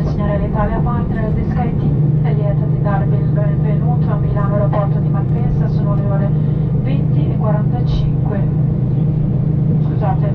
del signore Alitalia Partner di SkyTeam, è lieta di darvi il benvenuto a Milano Aeroporto di Malpensa. Sono le ore 20:45, scusate,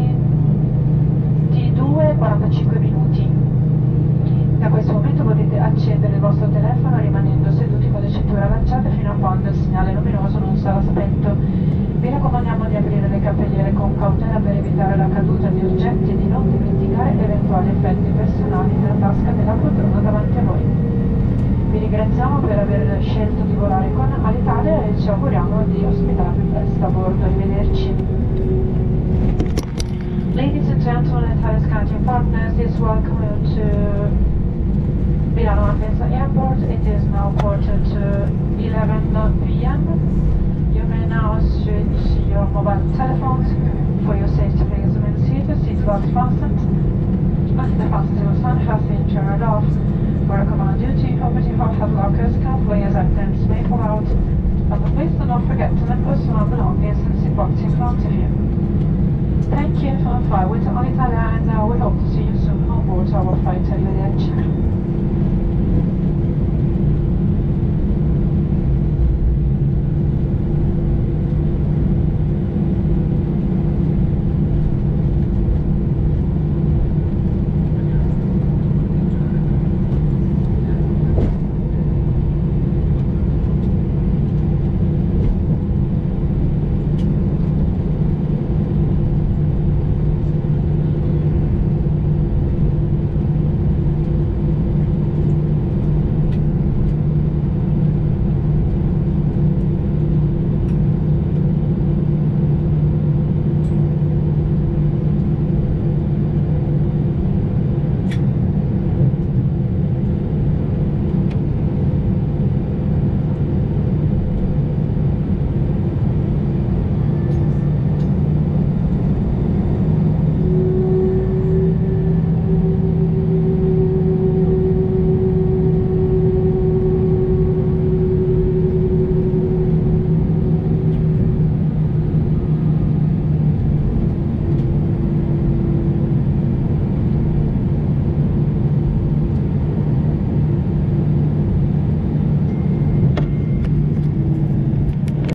22:45 minuti. Da questo momento potete accendere il vostro telefono rimanendo seduti con le cinture allacciate fino a quando il segnale luminoso non sarà spento. Vi raccomandiamo di aprire le cappelliere con cautela per evitare la caduta di oggetti e di non dimenticare eventuali effetti personali nella tasca della poltrona davanti a voi. Vi ringraziamo per aver scelto di volare con Alitalia e ci auguriamo di ospitarvi presto a bordo. Arrivederci. Ladies and gentlemen, Italia SkyTeam Partners is welcome to Milano Malpensa Airport. It is now quarter to 11 p.m. You may now switch your mobile telephones. For your safety, please remain seated, seatbelt fastened, and the fasten sign has been turned off. For a command duty, opening hot head lockers, players items may fall out. And please do not forget to let personal belongings and seatbelts in front of you. Thank you for the flight with Alitalia, and we hope to